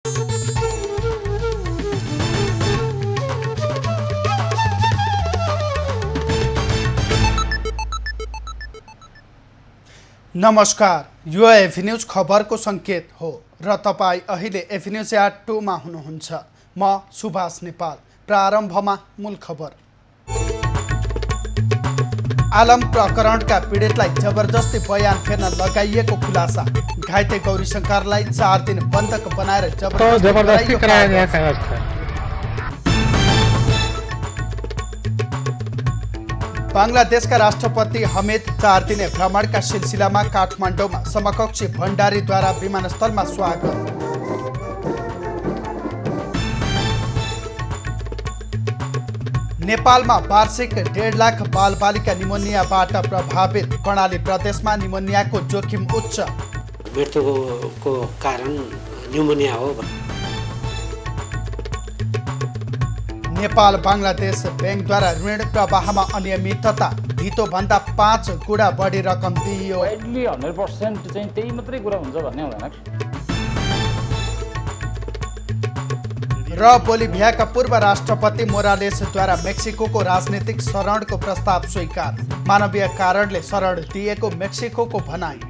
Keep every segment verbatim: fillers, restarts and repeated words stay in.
नमस्कार, यो एफी न्यूज खबरको संकेत हो र तपाईं अहिले एफी न्यूज एट टू मा हुनुहुन्छ। म सुभाष नेपाल। प्रारम्भमा मूल खबर। आलम प्रकरणका पीडितलाई जबरजस्ती बयान फेर्न लगाइएको खुलासा। घाइते गौरी शंकरलाई चार दिन बन्धक बनाएर जबरजस्ती कराइएको। बांग्लादेशका राष्ट्रपति हमिद चार दिने भ्रमणका सिलसिलामा काठमाडौँमा समकक्षी भण्डारीद्वारा विमानस्थलमा स्वागत। नेपालमा वार्षिक डेढ लाख बालबालिका निमोनियाबाट प्रभावित। कर्णाली प्रदेशमा निमोनियाको जोखिम उच्च। मृत्युको कारण निमोनिया हो। नेपाल बांग्लादेश बैंकद्वारा ऋण प्रवाहमा अनियमितता। धितोभन्दा पाँच गुणा बढी रकम दिइयो। वाइडली हन्ड्रेड पर्सेंट चाहिँ त्यही मात्रै कुरा हुन्छ भन्ने हुँदैन। र बोलिभियाका पूर्व राष्ट्रपति मोरालेसद्वारा मेक्सिकोको राजनीतिक शरणको प्रस्ताव स्वीकार। मानवीय कारणले शरण दिएको मेक्सिकोको भनाई।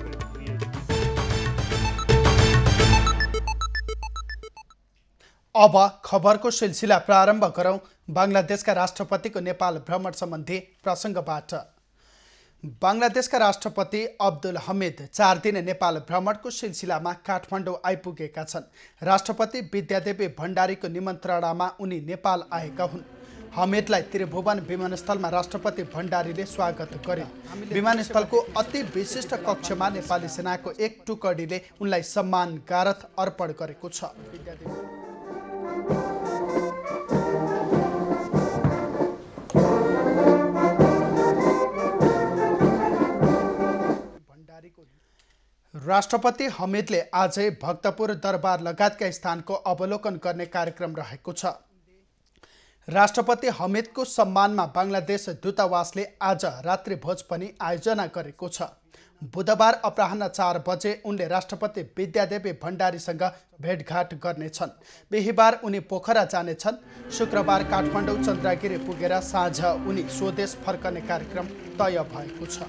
अब खबरको सिलसिला प्रारम्भ गरौं बांग्लादेशका राष्ट्रपतिको नेपाल भ्रमण सम्बन्धी प्रसङ्गबाट। बांग्लादेशका राष्ट्रपति अब्दुल हमिद चार दिने नेपाल भ्रमणको सिलसिलामा काठमाडौँ आइपुगेका छन्। राष्ट्रपति विद्यादेवी भण्डारीको निमन्त्रणामा उनी नेपाल आएका हुन्। हमिदलाई त्रिभुवन विमानस्थलमा राष्ट्रपति भण्डारीले स्वागत गरे। विमानस्थलको अति विशिष्ट कक्षमा नेपाली सेनाको एक टुकडीले उनलाई सम्मान गारथ अर्पण गरेको छ। राष्ट्रपति हमिदले आजै भक्तपुर दरबार लगायतका स्थानको अवलोकन गर्ने कार्यक्रम रहेको छ। राष्ट्रपति हमिदको सम्मानमा बांग्लादेश दूतावासले आज रात्रि भोज पनि आयोजना गरेको छ। बुधबार अपराह्न चार बजे उनले राष्ट्रपति विद्यादेवी भण्डारीसँग भेटघाट गर्नेछन्। बिहिबार उनी पोखरा जानेछन्। शुक्रबार काठमाडौँ चन्द्रगिरी पुगेर साँझ उनी स्वदेश फर्कने कार्यक्रम तय भएको छ।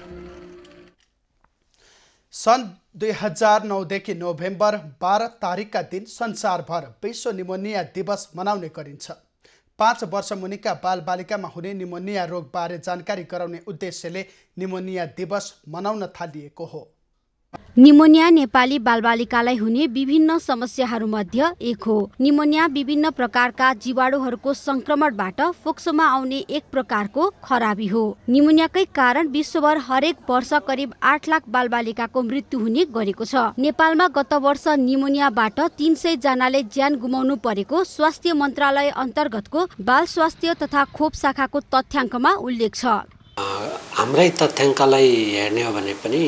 सन् दुई हजार नौदेखि नोभेम्बर बाह्र तारिकका दिन संसारभर विश्व निमोनिया दिवस मनाउने गरिन्छ। पाँच वर्ष मुनिका बालबालिकामा हुने निमोनिया रोगबारे जानकारी गराउने उद्देश्यले निमोनिया दिवस मनाउन थालिएको हो। निमोनिया नेपाली बालबालिकालाई हुने विभिन्न समस्याहरूमध्ये एक हो। निमोनिया विभिन्न प्रकारका जीवाणुहरूको संक्रमणबाट फोक्सोमा आउने एक प्रकारको खराबी हो। निमोनियाकै कारण विश्वभर हरेक वर्ष करिब आठ लाख बालबालिकाको मृत्यु हुने गरेको छ। नेपालमा गत वर्ष निमोनियाबाट तीन सय जनाले ज्यान गुमाउनु परेको स्वास्थ्य मन्त्रालय अन्तर्गतको बाल स्वास्थ्य तथा खोप शाखाको तथ्याङ्कमा उल्लेख छ। हाम्रै तथ्याङ्कलाई हेर्ने हो भने पनि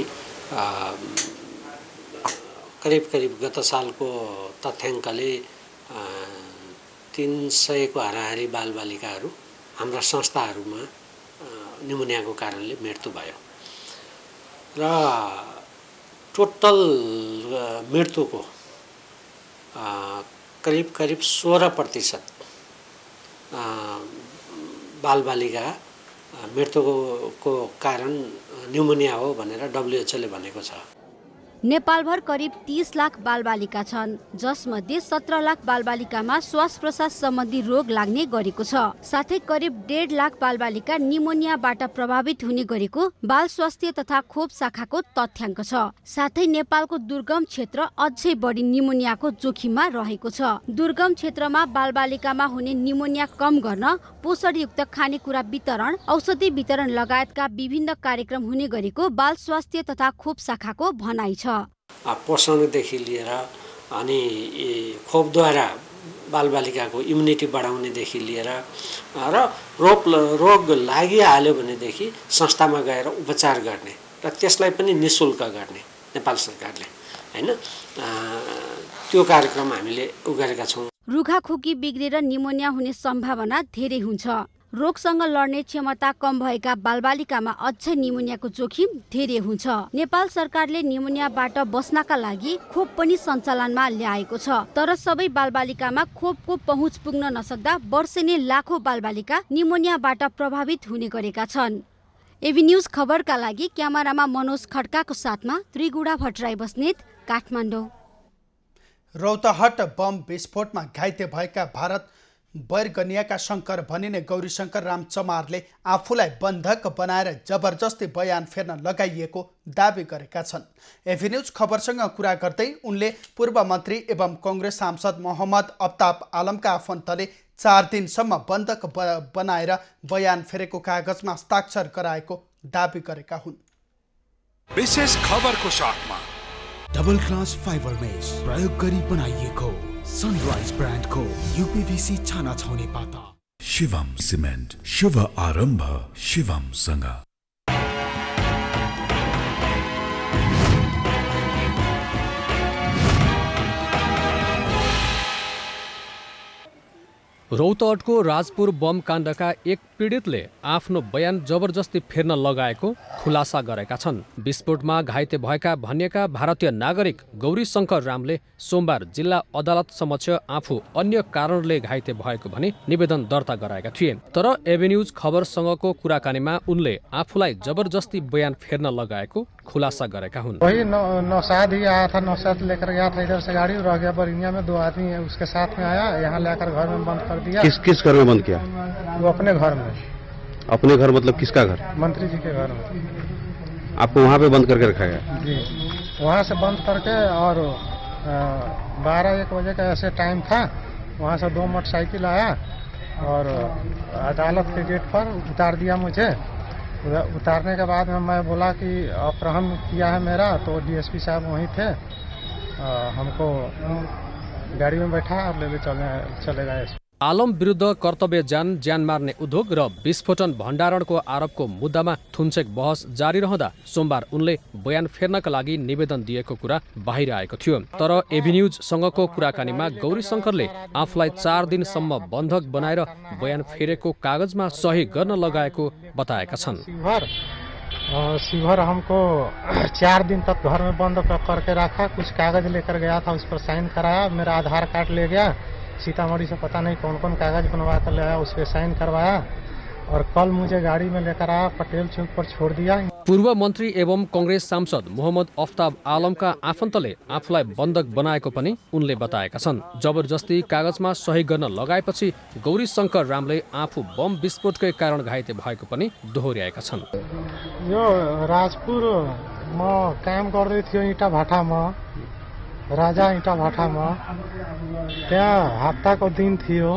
करिब करिब गत सालको तथ्याङ्कले तीन सयको हाराहारी बालबालिकाहरू हाम्रा संस्थाहरूमा निमोनियाको कारणले मृत्यु भयो र टोटल मृत्युको करिब करिब सोह्र प्रतिशत बालबालिका मृत्युको कारण निमोनिया हो भनेर डब्ल्युएचओले भनेको छ। नेपालभर करिब तीस लाख बालबालिका छन्, जसमध्ये सत्र लाख बालबालिकामा श्वास प्रश्वास सम्बन्धी रोग लाग्ने गरेको छ। साथै करिब डेढ लाख बालबालिका निमोनियाबाट प्रभावित हुने गरेको बाल स्वास्थ्य तथा खोप शाखाको तथ्याङ्क छ। साथै नेपालको दुर्गम क्षेत्र अझै बढी निमोनियाको जोखिममा रहेको छ। दुर्गम क्षेत्रमा बालबालिकामा हुने निमोनिया कम गर्न पोषणयुक्त खानेकुरा वितरण, औषधि वितरण लगायतका विभिन्न कार्यक्रम हुने गरेको बाल स्वास्थ्य तथा खोप शाखाको भनाइ छ। पोषणदेखि लिएर अनि खोपद्वारा बालबालिकाको इम्युनिटी बढाउनेदेखि लिएर र रोग रोग लागिहाल्यो भनेदेखि संस्थामा गएर उपचार गर्ने र त्यसलाई पनि निःशुल्क गर्ने नेपाल सरकारले हैन त्यो कार्यक्रम हामीले गरेका छौँ। रुघाखोकी बिग्रेर निमोनिया हुने सम्भावना धेरै हुन्छ। रोगसँग लड्ने क्षमता कम भएका बालबालिकामा अझै निमोनियाको जोखिम धेरै हुन्छ। नेपाल सरकारले निमोनियाबाट बस्नका लागि खोप पनि सञ्चालनमा ल्याएको छ, तर सबै बालबालिकामा खोपको पहुँच पुग्न नसक्दा वर्षेनी लाखौं बालबालिका निमोनियाबाट प्रभावित हुने गरेका छन्। एबी न्यूज खबरका लागि क्यामेरामा मनोज खड्काको साथमा त्रिगुडा भट्टराई बस्नेत, काठमाडौँ। रौतहट बम विस्फोटमा घाइते भएका भारत बैरगनियाका शङ्कर भनिने गौरीशङ्कर राम चमारले आफूलाई बन्धक बनाएर जबरजस्ती बयान फेर्न लगाइएको दावी गरेका छन्। एभी न्यूज खबरसँग कुरा गर्दै उनले पूर्व मन्त्री एवं कङ्ग्रेस सांसद मोहम्मद अफ्ताब आलमका आफन्तले चार दिनसम्म बन्धक बनाएर बयान फेरेको कागजमा हस्ताक्षर गराएको दावी गरेका हुन्। विशेष खबरको साथमा डबल क्लास फाइबर मेश प्रयोग गरी बनाइएको सनराइज ब्रान्डको यूपीवीसी छाना छाउने पाता। शिवम सिमेन्ट, शुभ आरम्भ शिवमसँग। रौतहटको राजपुर बम काण्डका एक पीडितले आफ्नो बयान जबरजस्ती फेर्न लगाएको खुलासा गरेका छन्। विस्फोटमा घाइते भएका भनिएका भारतीय नागरिक गौरीशङ्कर रामले सोमबार जिल्ला अदालत समक्ष आफू अन्य कारणले घाइते भएको भनी निवेदन दर्ता गराएका थिए। तर एबी न्यूज खबरसँगको कुराकानीमा उनले आफूलाई जबरजस्ती बयान फेर्न लगाएको खुलासा गरेका हुन्। वही नौशाद ही आया था, नौशाद लेकर गया था, इधर से गाड़ी रह गया बरिंगा में, दो आदमी उसके साथ में आया, यहाँ लेकर घर में बंद कर दिया। किस किस घर में बंद किया? वो अपने घर में। अपने घर मतलब किसका घर? मंत्री जी के घर में। आपको वहाँ पे बंद करके रखा गया? जी, वहाँ से बंद करके, और बारह एक बजे का ऐसे टाइम था, वहाँ से दो मोटरसाइकिल आया और अदालत के गेट पर उतार दिया मुझे। उतारने के बाद में मैं बोला कि अपहरण किया है मेरा, तो डीएसपी साहब वहीं थे, आ, हमको गाड़ी में बैठा और लेके चले चले गए। आलम विरुद्ध कर्तव्य जान, ज्यान मार्ने उद्योग र विस्फोटन भण्डारणको आरोपको मुद्दामा थुन्चेक बहस जारी रहँदा सोमबार उनले बयान फेर्नका लागि निवेदन दिएको कुरा बाहिर आएको थियो। तर एभी न्यूजसँगको कुराकानीमा गौरीशङ्करले आफूलाई चार दिनसम्म बन्धक बनाएर बयान फेरेको कागजमा सही गर्न लगाएको बताएका छन्। शिवहर हमको चार दिन तक घर में बंद करके रखा, कुछ कागज लेकर गया था, उस पर साइन कराया, मेरा आधार कार्ड ले गया, सीतामढ़ी से पता नहीं कौन कौन कागज बनवा कर ले आया, उस पर साइन करवाया, और कल मुझे गाड़ी में लेकर आया, पटेल चौक पर छोड़ दिया। पूर्व मन्त्री एवं कङ्ग्रेस सांसद मोहम्मद अफ्ताब आलमका आफन्तले आफूलाई बन्धक बनाएको पनि उनले बताएका छन्। जबरजस्ती कागजमा सही गर्न लगाएपछि गौरीशङ्कर रामले आफू बम विस्फोटकै कारण घाइते भएको पनि दोहोर्याएका छन्। यो राजपुर म काम गर्दै थियो इँटा भाटामा, राजा इँटा भाटामा, त्यहाँ हप्ताको दिन थियो।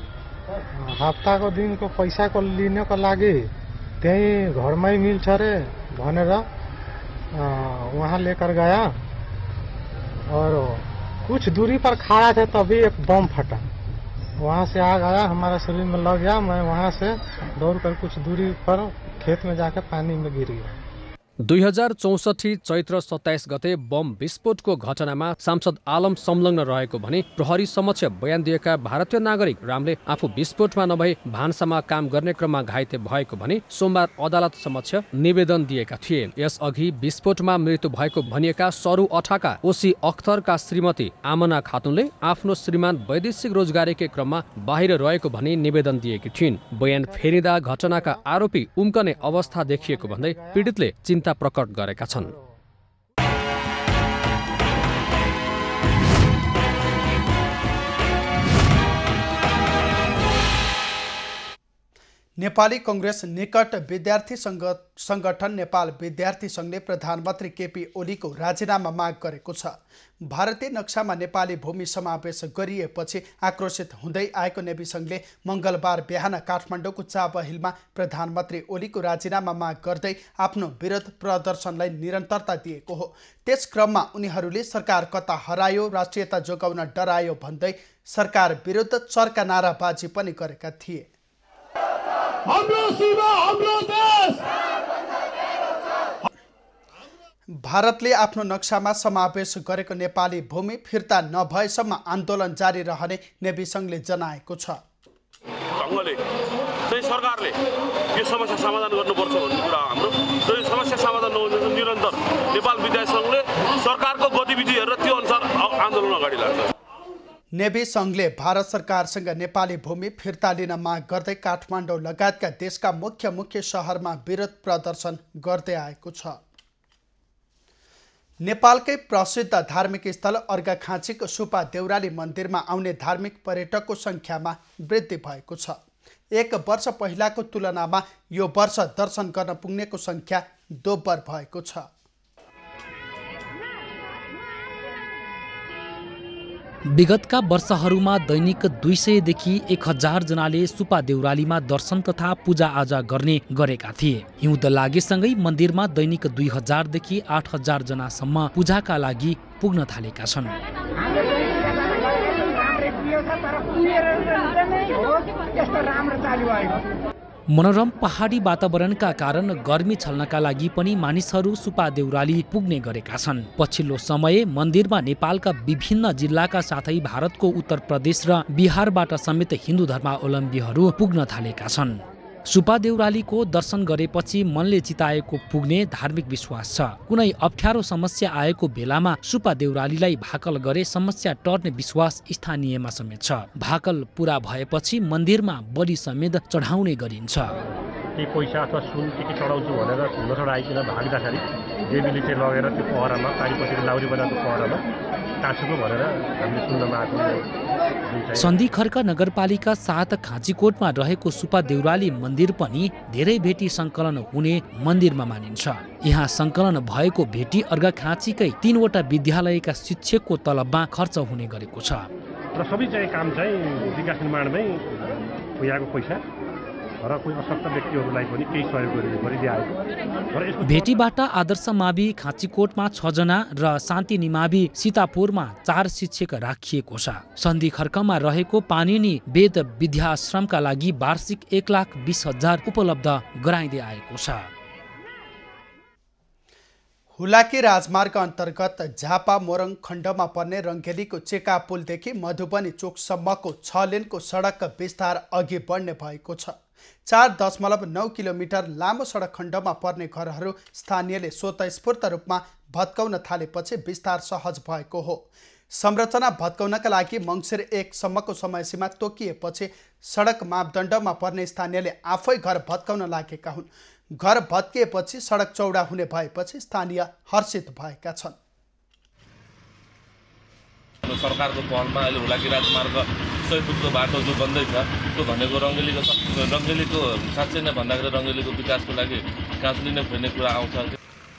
हप्ताको दिनको पैसाको लिनको लागि त्यही घरमै मिल्छ रे भनेर वहाँ लेकर गया, और कुछ दूरी पर खड़ा थे तभी एक बम फटा, वहाँ से आ गया, हमारे शरीर में लग गया। मैं वहाँ से दौड़ कर कुछ दूरी पर खेत में जाकर पानी में गिर गया। दुई हजार चौसठी चैत्र सत्ताइस गते बम विस्फोटको घटनामा सांसद आलम संलग्न रहेको भनी प्रहरी समक्ष बयान दिएका भारतीय नागरिक रामले आफू विस्फोटमा नभई भान्सामा काम गर्ने क्रममा घाइते भएको भनी सोमबार अदालत समक्ष निवेदन दिएका थिए। यसअघि विस्फोटमा मृत्यु भएको भनिएका सरु अठाका ओसी अख्तरका श्रीमती आमना खातुनले आफ्नो श्रीमान वैदेशिक रोजगारीकै क्रममा बाहिर रहेको भनी निवेदन दिएकी थिइन्। बयान फेरिँदा घटनाका आरोपी उम्कने अवस्था देखिएको भन्दै पीडितले चिन्ता प्रकट गरेका छन्। नेपाली कङ्ग्रेस निकट विद्यार्थी सङ्गठन नेपाल विद्यार्थी सङ्घले प्रधानमन्त्री केपी ओलीको राजीनामा माग गरेको छ। भारतीय नक्सामा नेपाली भूमि समावेश गरिएपछि आक्रोशित हुँदै आएको नेवी सङ्घले मङ्गलबार बिहान काठमाडौँको चाबा हिलमा प्रधानमन्त्री ओलीको राजीनामा माग गर्दै आफ्नो विरोध प्रदर्शनलाई निरन्तरता दिएको हो। त्यस क्रममा उनीहरूले सरकार कता हरायो, राष्ट्रियता जोगाउन डरायो भन्दै सरकार विरुद्ध चर्का नाराबाजी पनि गरेका थिए। भारतले आफ्नो नक्सामा समावेश गरेको नेपाली भूमि फिर्ता नभएसम्म आन्दोलन जारी रहने नेवी सङ्घले जनाएको छ। चाहिँ सरकारले यो समस्या समाधान गर्नुपर्छ भन्ने कुरा हाम्रो। र यो समस्या समाधान नहुँदा निरन्तर नेपाल विद्यार्थी सङ्घले सरकारको गतिविधि हेरेर त्यो अनुसार आन्दोलन अगाडि लान्छ। नेभी सङ्घले भारत सरकारसँग नेपाली भूमि फिर्ता लिन माग गर्दै काठमाडौँ लगायतका देशका मुख्य मुख्य शहरमा विरोध प्रदर्शन गर्दै आएको छ। नेपालकै प्रसिद्ध धार्मिक स्थल अर्घाखाँचीको सुपा देउराली मन्दिरमा आउने धार्मिक पर्यटकको सङ्ख्यामा वृद्धि भएको छ। एक वर्ष पहिलाको तुलनामा यो वर्ष दर्शन गर्न पुग्नेको सङ्ख्या दोब्बर भएको छ। विगतका वर्षहरूमा दैनिक दुई सयदेखि एक हजार जनाले सुपा देउरालीमा दर्शन तथा पूजाआजा गर्ने गरेका थिए। हिउँद लागेसँगै मन्दिरमा दैनिक दुई हजारदेखि आठ हजार जनासम्म पूजाका लागि पुग्न थालेका छन्। मनोरम पहाडी वातावरणका कारण गर्मी छल्नका लागि पनि मानिसहरू सुपा देउराली पुग्ने गरेका छन्। पछिल्लो समय मन्दिरमा नेपालका विभिन्न जिल्लाका साथै भारतको उत्तर प्रदेश र बिहारबाट समेत हिन्दू धर्मावलम्बीहरू पुग्न थालेका छन्। सुपा देउरालीको दर्शन गरेपछि मनले चिताएको पुग्ने धार्मिक विश्वास छ। कुनै अप्ठ्यारो समस्या आएको बेलामा सुपा देउरालीलाई भाकल गरे समस्या टर्ने विश्वास स्थानीयमा समेत छ। भाकल पूरा भएपछि मन्दिरमा बलि समेत चढाउने गरिन्छ। केही पैसा अथवा सुन के के चढाउँछु भनेर नचढाइकन भाग्दाखेरि देवीले चाहिँ लगेर त्यो पहरामा पारिपट्टिको लाउरी बजारको पहरामा टाँसुको भनेर हामीले सुन्नमा आएको। सन्धि खर्क नगरपालिका साथ खाँचीकोटमा रहेको सुपा देउराली मन्दिर पनि धेरै भेटी सङ्कलन हुने मन्दिरमा मानिन्छ। यहाँ सङ्कलन भएको भेटी अर्घाखाँचीकै तीनवटा विद्यालयका शिक्षकको तलबमा खर्च हुने गरेको छ। र सबै चाहिँ काम चाहिँ विकास निर्माणमै यहाँको पैसा र कोही अशक्त व्यक्तिहरूलाई पनि केही सहयोग गरिदिएको। भेटीबाट आदर्श मावि खाँचीकोटमा छजना र शान्ति निमावि सीतापुरमा चार शिक्षक राखिएको छ। सन्धि खर्कमा रहेको पानिनी वेद विद्याश्रमका लागि वार्षिक एक लाख बीस हजार उपलब्ध गराइँदै आएको छ। हुलाकी राजमार्ग अन्तर्गत झापा मोरङ खण्डमा पर्ने रङ्गेलीको चेका पुलदेखि मधुबनी चोकसम्मको छ लेनको सडक विस्तार अघि बढ्ने भएको छ। चार दशमलव नौ किलोमिटर लामो सडक खण्डमा पर्ने घरहरू स्थानीयले स्वतस्फूर्त रूपमा भत्काउन थालेपछि विस्तार सहज भएको हो। संरचना भत्काउनका लागि मङ्सिर एकसम्मको समयसीमा तोकिएपछि सडक मापदण्डमा पर्ने स्थानीयले आफै घर भत्काउन लागेका हुन्। घर भत्किएपछि सडक चौडा हुने भएपछि स्थानीय हर्षित भएका छन्। सरकारको पहलमा अहिले हुलाकी राजमार्ग सय फुटको बाटो जो बन्दैछ त्यो भनेको रङ्गेलीको रङ्गेलीको साँच्चै नै भन्दाखेरि रङ्गेलीको विकासको लागि काँचुली नै फेर्ने कुरा आउँछ।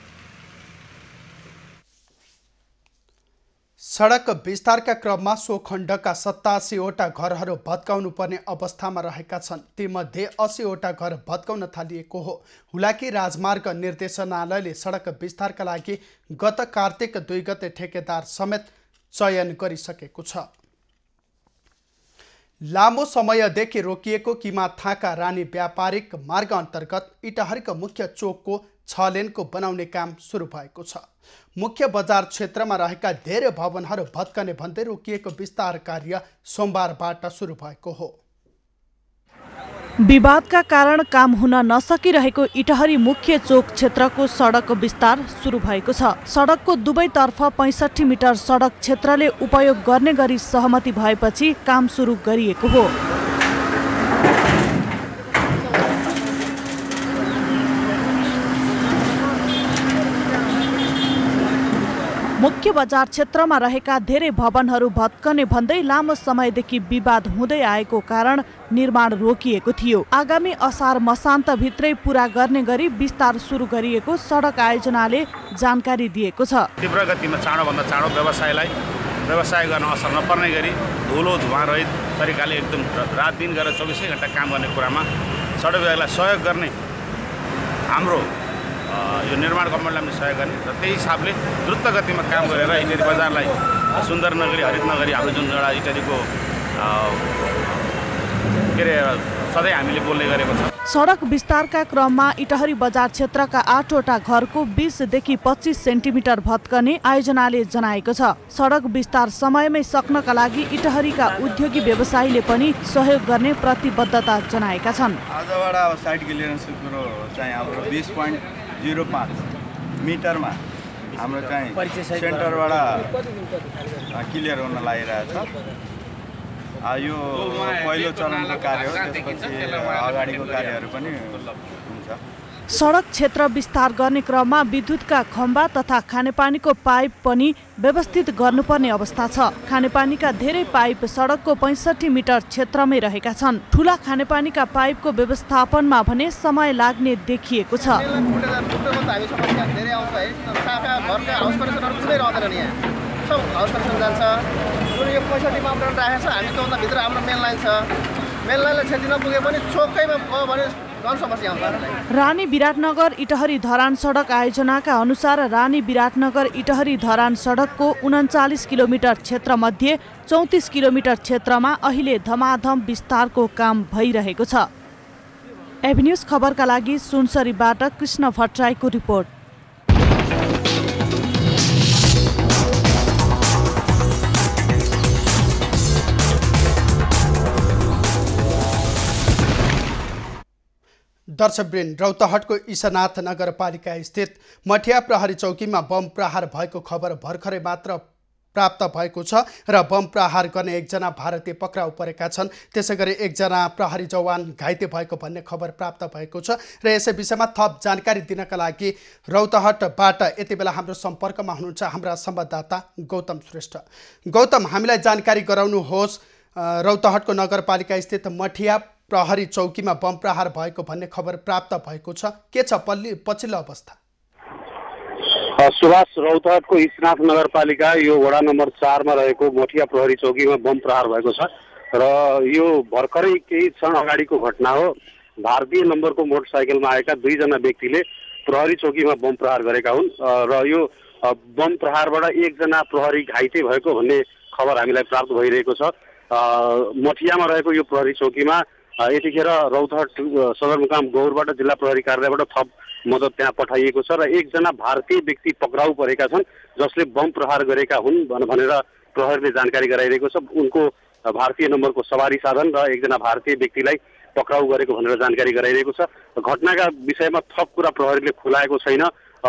सडक विस्तारका क्रममा सो खण्डका सतासीवटा घरहरू भत्काउनु पर्ने अवस्थामा रहेका छन्। तीमध्ये अस्सीवटा घर भत्काउन थालिएको हो। हुलाकी राजमार्ग निर्देशनालयले सडक विस्तारका लागि गत कार्तिक दुई गते ठेकेदार समेत चयन गरिसकेको छ। लामो समयदेखि रोकिएको किमाथाका रानी व्यापारिक मार्ग अन्तर्गत इटहरीको मुख्य चोकको छ लेनको बनाउने काम सुरु भएको छ। मुख्य बजार क्षेत्रमा रहेका धेरै भवनहरू भत्कने भन्दै रोकिएको विस्तार कार्य सोमबारबाट सुरु भएको हो। विवादका कारण काम हुन नसकिरहेको इटहरी मुख्य चोक क्षेत्रको सडक विस्तार सुरु भएको छ। सडकको दुवैतर्फ पैँसठी मिटर सडक क्षेत्रले उपयोग गर्ने गरी सहमति भएपछि काम सुरु गरिएको हो। मुख्य बजार क्षेत्रमा रहेका धेरै भवनहरू भत्कने भन्दै लामो समयदेखि विवाद हुँदै आएको कारण निर्माण रोकिएको थियो। आगामी असार मसान्तभित्रै पूरा गर्ने गरी विस्तार सुरु गरिएको सडक आयोजनाले जानकारी दिएको छ। तीव्र गतिमा चाँडोभन्दा चाँडो व्यवसायलाई व्यवसाय गर्न असर नपर्ने गरी धुलो धुवा रहित तरिकाले एकदम रात दिन गरेर चौबिसै घन्टा काम गर्ने कुरामा सडक विभागलाई सहयोग गर्ने हाम्रो यो निर्माण गभर्मेन्टलाई पनि सहयोग गर्ने र त्यही हिसाबले द्रुत गतिमा काम गरेर इटहरी बजारलाई सुन्दर नगरी हरित नगरी हाम्रो जुन एउटा इटहरीको के अरे सधैँ हामीले बोल्ने गरेको छ। सडक विस्तारका क्रममा इटहरी बजार क्षेत्रका आठवटा घरको बीसदेखि पच्चिस सेन्टिमिटर भत्कने आयोजनाले जनाएको छ। सडक विस्तार समयमै सक्नका लागि इटहरीका उद्योगी व्यवसायीले पनि सहयोग गर्ने प्रतिबद्धता जनाएका छन्। आजबाट अब साइड क्लियरेन्सको कुरो चाहिँ हाम्रो बिस पोइन्ट जिरो पाँच मिटरमा हाम्रो चाहिँ सेन्टरबाट क्लियर हुन लागिरहेछ। यो पहिलो चरणको कार्य हो, त्यसपछि अगाडिको कार्यहरू पनि हुन्छ। सडक क्षेत्र विस्तार गर्ने क्रममा विद्युतका खम्बा तथा खानेपानीको पाइप पनि व्यवस्थित गर्नुपर्ने अवस्था छ। खानेपानीका धेरै पाइप सडकको पैँसठी मिटर क्षेत्रमै रहेका छन्। ठुला खानेपानीका पाइपको व्यवस्थापनमा भने समय लाग्ने देखिएको छ। सब हाउस कनेक्सन जान्छ। यो पैँसठी मापदण्ड राखेको छ। हामी त्योभन्दा भित्र हाम्रो मेन लाइन छ। मेन लाइनलाई क्षति नपुगे पनि चोकैमा गयो भने झन् समस्या आउँछ। रानी विराटनगर इटहरी धरान सडक आयोजनाका अनुसार रानी विराटनगर इटहरी धरान सडकको उन्चालिस किलोमिटर क्षेत्रमध्ये चौतिस किलोमिटर क्षेत्रमा अहिले धमाधम विस्तारको काम भइरहेको छ। एभिन्यूज खबरका लागि सुनसरीबाट कृष्ण भट्टराईको रिपोर्ट। दर्शकवृन्द, रौतहटको ईशानाथ नगरपालिका स्थित मठिया प्रहरी चौकीमा बम प्रहार भएको खबर भर्खरै मात्र प्राप्त भएको छ र बम प्रहार गर्ने एकजना भारतीय पक्राउ परेका छन्। त्यसै गरी एकजना प्रहरी जवान घाइते भएको भन्ने खबर प्राप्त भएको छ र यसै विषयमा थप जानकारी दिनका लागि रौतहटबाट यति बेला हाम्रो सम्पर्कमा हुनुहुन्छ हाम्रा संवाददाता गौतम श्रेष्ठ। गौतम, हामीलाई जानकारी गराउनुहोस्, रौतहटको नगरपालिका स्थित मठिया प्रहरी चौकीमा बम प्रहार भएको भन्ने खबर प्राप्त भएको छ, के छ पछिल्लो अवस्था? सुभाष, रौतहटको ईशनाथ नगरपालिका यो वडा नम्बर चारमा रहेको मठिया प्रहरी चौकीमा बम प्रहार भएको छ र यो भर्खरै केही क्षण अगाडिको घटना हो। भारतीय नम्बरको मोटरसाइकलमा आएका दुईजना व्यक्तिले प्रहरी चौकीमा बम प्रहार गरेका हुन् र यो बम प्रहारबाट एकजना प्रहरी घाइते भएको भन्ने खबर हामीलाई प्राप्त भइरहेको छ। मठियामा रहेको यो प्रहरी चौकीमा यतिखेर रौतहट सदरमुकाम गौरबाट जिल्ला प्रहरी कार्यालयबाट थप मद्दत त्यहाँ पठाइएको छ र एकजना भारतीय व्यक्ति पक्राउ परेका छन् जसले बम प्रहार गरेका हुन् भनेर प्रहरीले जानकारी गराइरहेको छ। उनको भारतीय नम्बरको सवारी साधन र एकजना भारतीय व्यक्तिलाई पक्राउ गरेको भनेर जानकारी गराइरहेको छ। घटनाका विषयमा थप कुरा प्रहरीले खुलाएको छैन।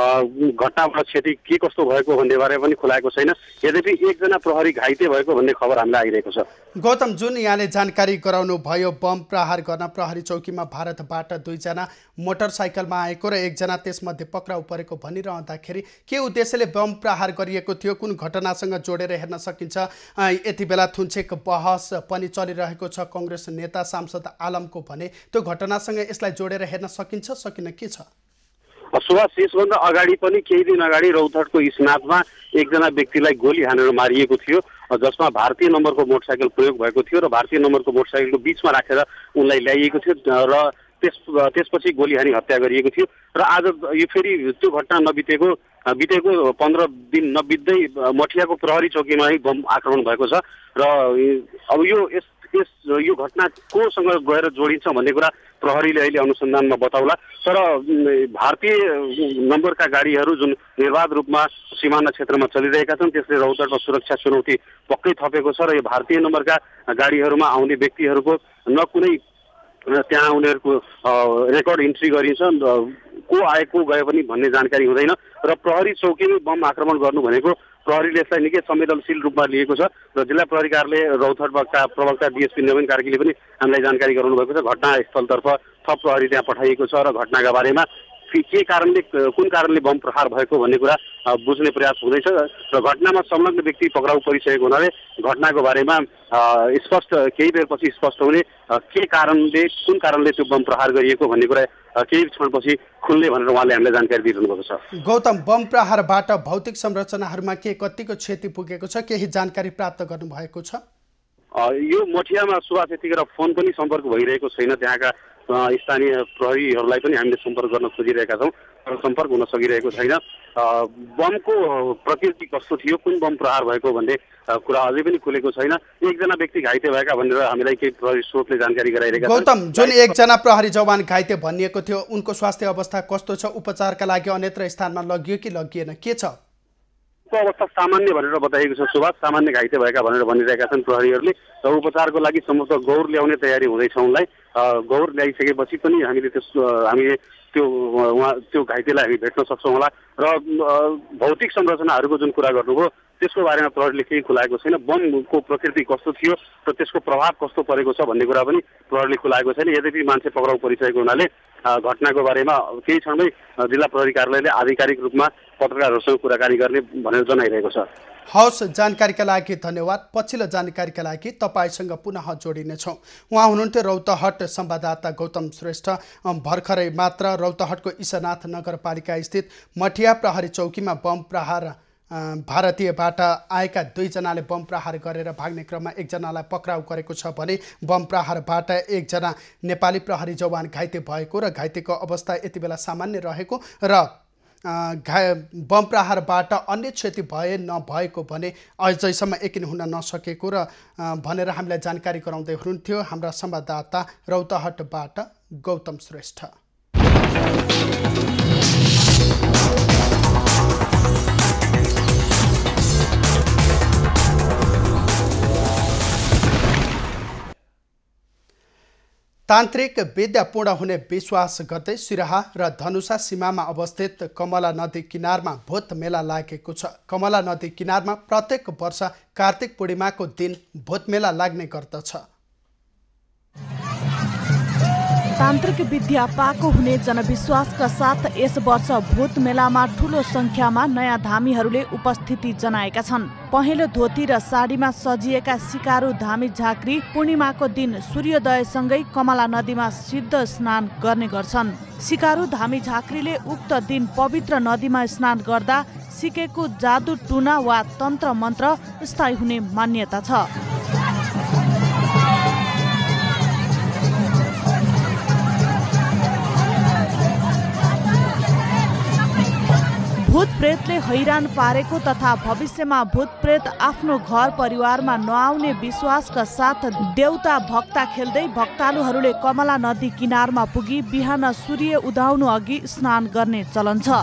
घटनाबाट क्षति के कस्तो भएको भन्ने बारे पनि खुलाएको छैन। यद्यपि एकजना प्रहरी घाइते भएको भन्ने खबर हामीलाई आइरहेको छ। गौतम, जुन यहाँले जानकारी गराउनु भयो, बम प्रहार गर्न प्रहरी चौकीमा भारतबाट दुईजना मोटरसाइकलमा आएको र एकजना त्यसमध्ये पक्राउ परेको भनिरहँदाखेरि के उद्देश्यले बम प्रहार गरिएको थियो, कुन घटनासँग जोडेर हेर्न सकिन्छ? यति बेला थुन्चेक बहस पनि चलिरहेको छ कङ्ग्रेस नेता सांसद आलमको भने, त्यो घटनासँग यसलाई जोडेर हेर्न सकिन्छ सकिन के छ? सुभाष, यसभन्दा अगाडि पनि केही दिन अगाडि रौतहटको ईशनाथमा एकजना व्यक्तिलाई गोली हानेर मारिएको थियो जसमा भारतीय नम्बरको मोटरसाइकल प्रयोग भएको थियो र भारतीय नम्बरको मोटरसाइकलको बिचमा राखेर उनलाई ल्याइएको थियो र त्यस त्यसपछि गोली हानी हत्या गरिएको थियो। र आज यो फेरि त्यो घटना नबितेको बितेको पन्ध्र दिन नबित्दै मठियाको प्रहरी चौकीमा बम आक्रमण भएको छ र अब यो यस यस यो घटना कोसँग गएर जोडिन्छ भन्ने कुरा प्रहरीले अहिले अनुसन्धानमा बताउला। तर भारतीय नम्बरका गाडीहरू जुन निर्वाध रूपमा सिमाना क्षेत्रमा चलिरहेका छन् त्यसले रौतहटमा सुरक्षा चुनौती पक्कै थपेको छ र यो भारतीय नम्बरका गाडीहरूमा आउने व्यक्तिहरूको न कुनै त्यहाँ उनीहरूको रेकर्ड इन्ट्री गरिन्छ, को आए को गयो पनि भन्ने जानकारी हुँदैन र प्रहरी चौकीमै बम आक्रमण गर्नु भनेको प्रहरीले यसलाई निकै संवेदनशील रूपमा लिएको छ र जिल्ला प्रहरी कार्यालय रौतहटका प्रवक्ता डिएसपी नवीन कार्कीले पनि हामीलाई जानकारी गराउनु भएको छ। घटनास्थलतर्फ थप प्रहरी त्यहाँ पठाइएको छ र घटनाका बारेमा के कारणले कुन कारणले बम प्रहार भएको भन्ने कुरा बुझ्ने प्रयास हुँदैछ र घटनामा संलग्न व्यक्ति पक्राउ परिसकेको हुनाले घटनाको बारेमा स्पष्ट केही बेरपछि स्पष्ट हुने के कारणले कुन कारणले त्यो बम प्रहार गरिएको भन्ने कुरा केही क्षणपछि खुल्ने भनेर उहाँले हामीलाई जानकारी दिइरहनु भएको छ। गौतम, बम प्रहारबाट भौतिक संरचनाहरूमा के कतिको क्षति पुगेको छ, केही जानकारी प्राप्त गर्नुभएको छ? यो मठियामा सुभाष यतिखेर फोन पनि सम्पर्क भइरहेको छैन। त्यहाँका स्थानीय प्रहरीहरूलाई पनि हामीले सम्पर्क गर्न खोजिरहेका छौँ तर सम्पर्क हुन सकिरहेको छैन। बमको प्रकृति कस्तो थियो, कुन बम प्रहार भएको भन्ने कुरा अझै पनि खुलेको छैन। एकजना व्यक्ति घाइते भएका भनेर हामीलाई केही प्रहरी स्रोतले जानकारी गराइरहेका छन्। गौतम, जुन एकजना प्रहरी जवान घाइते भनिएको थियो उनको स्वास्थ्य अवस्था कस्तो छ? उपचारका लागि अन्यत्र स्थानमा लगियो कि लगिएन, के छ? अवस्था सामान्य भनेर बताइएको छ सुभाष। सामान्य घाइते भएका भनेर भनिरहेका छन् प्रहरीहरूले र उपचारको लागि सम्भवतः गौर ल्याउने तयारी हुँदैछ उनलाई। गौर ल्याइसकेपछि पनि हामीले त्यस हामीले त्यो उहाँ त्यो घाइतेलाई हामी भेट्न सक्छौँ होला। र भौतिक संरचनाहरूको जुन कुरा गर्नुभयो त्यसको बारेमा प्रहरीले केही खुलाएको छैन। बमको प्रकृति कस्तो थियो र त्यसको प्रभाव कस्तो परेको छ भन्ने कुरा पनि प्रहरीले खुलाएको छैन। यद्यपि मान्छे पक्राउ परिसकेको हुनाले घटनाको बारेमा केही क्षणमै जिल्ला प्रहरी कार्यालयले आधिकारिक रूपमा पत्रकारहरूसँग कुराकानी गर्ने भनेर जनाइरहेको छ। हवस्, जानकारीका लागि धन्यवाद। पछिल्लो जानकारीका लागि तपाईँसँग पुनः जोडिनेछौँ। उहाँ हुनुहुन्थ्यो रौतहट संवाददाता गौतम श्रेष्ठ। भर्खरै मात्र रौतहटको ईशानाथ नगरपालिका स्थित मठिया प्रहरी चौकीमा बम प्रहार भारतीयबाट आएका दुईजनाले बम प्रहार गरेर भाग्ने क्रममा एकजनालाई पक्राउ गरेको छ भने बम प्रहारबाट एकजना नेपाली प्रहरी जवान घाइते भएको र घाइतेको अवस्था यति बेला सामान्य रहेको र घा बम प्रहारबाट अन्य क्षति भए नभएको भने अझैसम्म यकिन हुन नसकेको र भनेर हामीलाई जानकारी गराउँदै हुनुहुन्थ्यो हाम्रा संवाददाता रौतहटबाट गौतम श्रेष्ठ। तान्त्रिक विद्या पूर्ण हुने विश्वास गर्दै सिराहा र धनुषा सीमामा अवस्थित कमला नदी किनारमा भूत मेला लागेको छ। कमला नदी किनारमा प्रत्येक वर्ष कार्तिक पूर्णिमाको दिन भूत मेला लाग्ने गर्दछ। तान्त्रिक विद्या पाको हुने जनविश्वासका साथ यस वर्ष भूत मेलामा ठूलो संख्यामा नयाँ धामीहरूले उपस्थिति जनाएका छन्। पहेँलो धोती र साडीमा सजिएका सिकारु धामी झाँक्री पूर्णिमाको दिन सूर्योदयसँगै कमला नदीमा सिद्ध स्नान गर्ने गर्छन्। सिकारु धामी झाँक्रीले उक्त दिन पवित्र नदीमा स्नान गर्दा सिकेको जादु टुना वा तन्त्र मन्त्र स्थायी हुने मान्यता छ। भूत प्रेतले हैरान पारेको तथा भविष्यमा भूत प्रेत आफ्नो घर परिवारमा नआउने विश्वासका साथ देउता भक्ता खेल्दै भक्तालुहरूले कमला नदी किनारमा पुगी बिहान सूर्य उदाउनु अघि स्नान गर्ने चलन छ।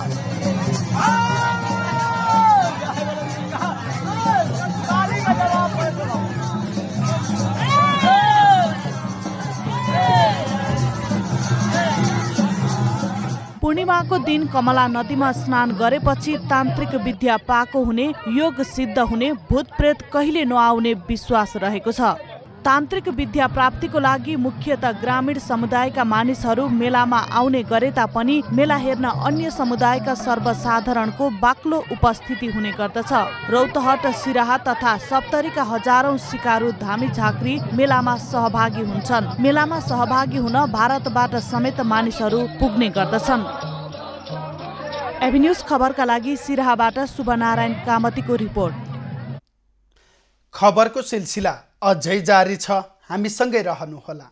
पूर्णिमाको दिन कमला नदीमा स्नान गरेपछि तान्त्रिक विद्या पाको हुने, योग सिद्ध हुने, भूत प्रेत कहिले नआउने विश्वास रहेको छ। तान्त्रिक विद्या प्राप्तिको लागि मुख्यतः ग्रामीण समुदायका मानिसहरू मेलामा आउने गरे तापनि मेला हेर्न अन्य समुदायका सर्वसाधारणको बाक्लो उपस्थिति हुने गर्दछ। रौतहट, सिराहा तथा सप्तरीका हजारौं सिकारु धामी झाँक्री मेलामा सहभागी हुन्छन्। मेलामा सहभागी हुन भारतबाट समेत मानिसहरू पुग्ने गर्दछन्। एभिन्यूज खबरका लागि सिराहाबाट शुभनारायण कामतीको रिपोर्ट। खबरको सिलसिला अझै जारी छ, हामीसँगै रहनुहोला।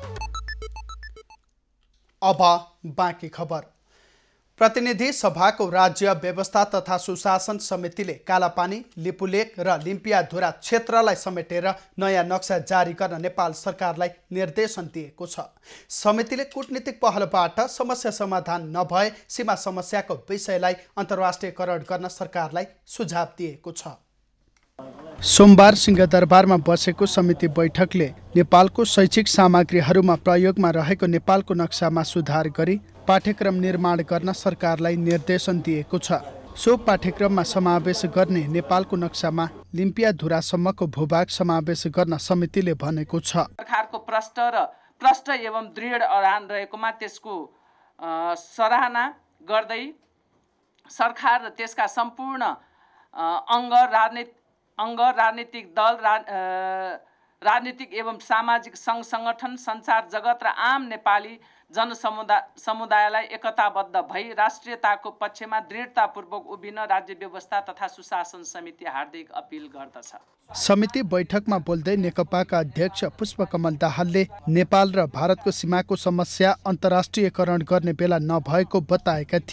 अब बाँकी खबर। प्रतिनिधि सभाको राज्य व्यवस्था तथा सुशासन समितिले कालापानी, लिपुलेक र लिम्पियाधुरा क्षेत्रलाई समेटेर नयाँ नक्सा जारी गर्न नेपाल सरकारलाई निर्देशन दिएको छ। समितिले कूटनीतिक पहलबाट समस्या समाधान नभए सीमा समस्याको विषयलाई अन्तर्राष्ट्रियकरण गर्न सरकारलाई सुझाव दिएको छ। सोमबार सिंहदरबारमा बसेको समिति बैठकले नेपालको शैक्षिक सामग्रीहरूमा प्रयोगमा रहेको नेपालको नक्सामा सुधार गरी पाठ्यक्रम निर्माण गर्न सरकारलाई निर्देशन दिएको छ। सो पाठ्यक्रममा समावेश गर्ने नेपालको नक्सामा लिम्पियाधुरासम्मको भूभाग समावेश गर्न समितिले भनेको छ। सरकारको प्रष्ट र प्रष्ट एवं दृढ अडान रहेकोमा त्यसको सराहना गर्दै सरकार र त्यसका सम्पूर्ण अङ्ग राजनीति अङ्ग राजनीतिक दल रा, राजनीतिक एवं सामाजिक सङ्घ सङ्गठन, सञ्चार जगत र आम नेपाली जनसमुदाय समुदायलाई एकताबद्ध भई राष्ट्रियताको पक्षमा दृढतापूर्वक उभिन राज्य व्यवस्था तथा सुशासन समिति हार्दिक अपिल गर्दछ। समिति बैठकमा बोल्दै नेकपाका अध्यक्ष पुष्पकमल दाहालले नेपाल र भारतको सीमाको समस्या अन्तर्राष्ट्रियकरण गर्ने बेला नभएको बताएका थिए।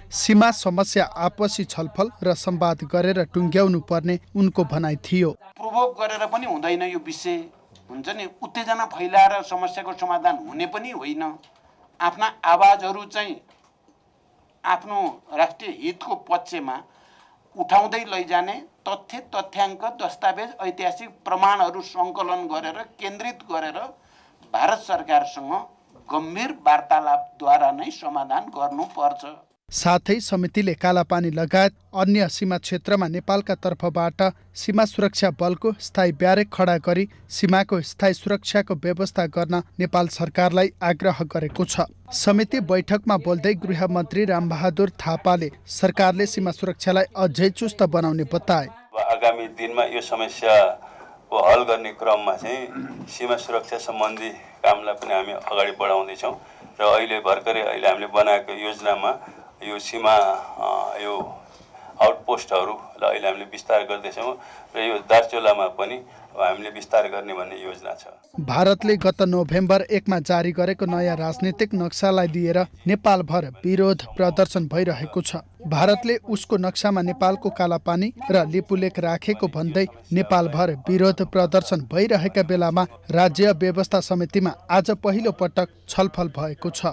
सीमा समस्या आपसी छलफल र संवाद गरेर टुङ्ग्याउनु पर्ने उनको भनाइ थियो। प्रोभोक गरेर पनि हुँदैन यो विषय, हुन्छ नि उत्तेजना फैलाएर समस्याको समाधान हुने पनि होइन। आफ्ना आवाजहरू चाहिँ आफ्नो राष्ट्रिय हितको पक्षमा उठाउँदै लैजाने तथ्य तथ्याङ्क दस्तावेज ऐतिहासिक प्रमाणहरू सङ्कलन गरेर केन्द्रित गरेर भारत सरकारसँग गम्भीर वार्तालापद्वारा नै समाधान गर्नुपर्छ। साथै समितिले कालापानी लगायत अन्य सीमा क्षेत्रमा नेपालका तर्फबाट सीमा सुरक्षा बलको स्थायी ब्यारेक खडा गरी सीमाको स्थायी सुरक्षाको व्यवस्था गर्न नेपाल सरकारलाई आग्रह गरेको छ। समिति बैठकमा बोल्दै गृहमन्त्री रामबहादुर थापाले सरकारले सीमा सुरक्षालाई अझै चुस्त बनाउने बताए। आगामी दिनमा यो समस्याको हल गर्ने क्रममा चाहिँ सीमा सुरक्षा सम्बन्धी कामलाई पनि हामी अगाडि बढाउँदैछौँ र अहिले भर्खरै अहिले हामीले बनाएको योजनामा यो सीमा यो आउटपोस्टहरूलाई अहिले हामीले विस्तार गर्दैछौँ र यो दार्चुलामा पनि हामीले विस्तार गर्ने भन्ने योजना छ। भारतले गत नोभेम्बर एकमा जारी गरेको नयाँ राजनीतिक नक्सालाई लिएर नेपालभर विरोध प्रदर्शन भइरहेको छ। भारतले उसको नक्सामा नेपालको कालापानी र लिपुलेख राखेको भन्दै नेपालभर विरोध प्रदर्शन भइरहेका बेलामा राज्य व्यवस्था समितिमा आज पहिलो पटक छलफल भएको छ।